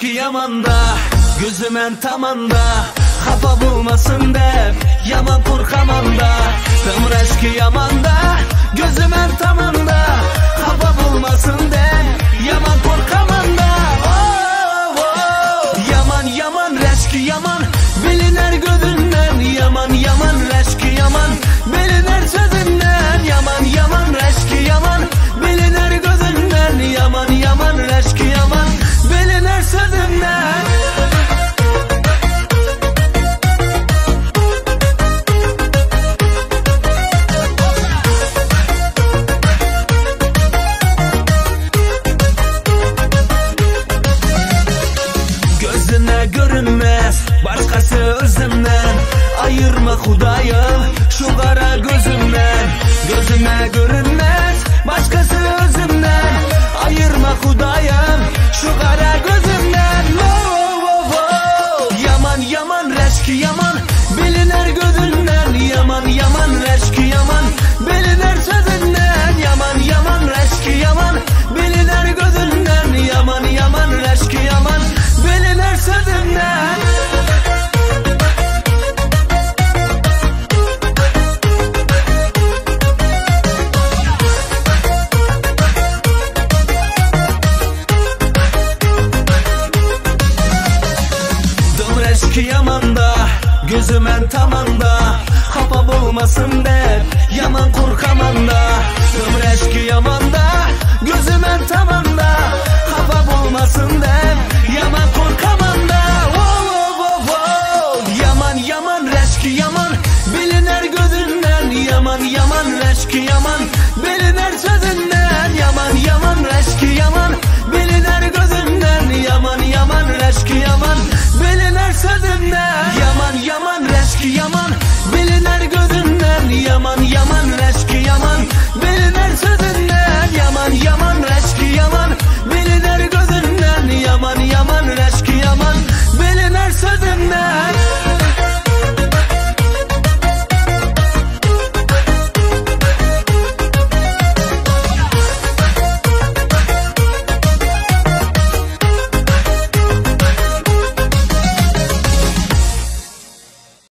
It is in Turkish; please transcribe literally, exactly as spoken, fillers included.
reşki yamanda, gözümün tamanda, xafa bulmasın deb yaman qo'rqamanda. Dim reşki yamanda, gözümün tamanda, xafa bulmasın deb yaman qo'rqamanda. Oh, oh. Yaman yaman reşki yaman, biliner gözünden. Yaman yaman reşki yaman, biliner sözünden. Yaman yaman reşki yaman, biliner gözünden. Yaman yaman reşki yaman, biliner sözünden. Gözüne görünmez başkası özümden, ayırma Hudayım şu kara gözümden. Gözüme görünmez başkası özümden, ayırma Hudayım şu kara gözümden. Oh, oh, oh. Yaman yaman reşki yaman, biliner gözünden. Yaman yaman reşki yaman, biliner sözünden. Yaman yaman reşki yaman, biliner gözünden. Yaman yaman reşki yaman, biliner sözünden. Reşki yamanda, gözümün tamanda, xafa bulmasın deb yaman qo'rqamanda. Dim reşki yamanda, gözümün tamanda,